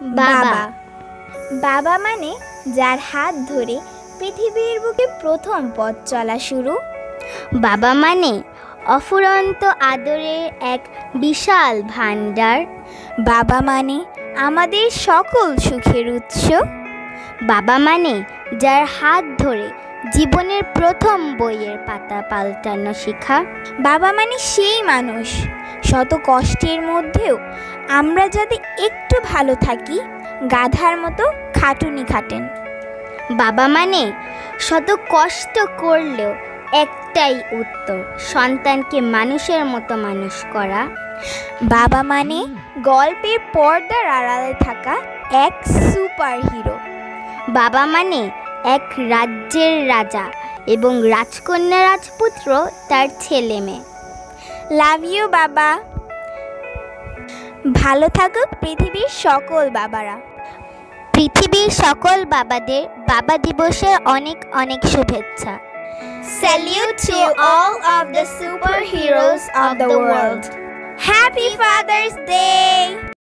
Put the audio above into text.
বাবা। বাবা মানে যার হাত ধরে পৃথিবীর বুকে প্রথম পথ চলা শুরু। বাবা মানে অফুরন্ত আদরের এক বিশাল ভান্ডার। বাবা মানে আমাদের সকল সুখের উৎস। বাবা মানে যার হাত ধরে জীবনের প্রথম বইয়ের পাতা পাল্টানো শেখা। বাবা মানে সেই মানুষ শত কষ্টের মধ্যেও আমরা যাতে একটু ভালো থাকি গাধার মতো খাটুনি খাটেন। বাবা মানে শত কষ্ট করলেও একটাই উত্তর, সন্তানকে মানুষের মতো মানুষ করা। বাবা মানে গল্পের পর্দার আড়ালে থাকা এক সুপার হিরো। বাবা মানে এক রাজ্যের রাজা এবং রাজকন্যা রাজপুত্র তার ছেলে মেয়ে। লাভ ইউ বাবা। ভালো থাকুক পৃথিবীর সকল বাবারা। পৃথিবীর সকল বাবাদের বাবা দিবসের অনেক অনেক শুভেচ্ছা। Salute to all of the superheroes of the world. Happy Father's Day!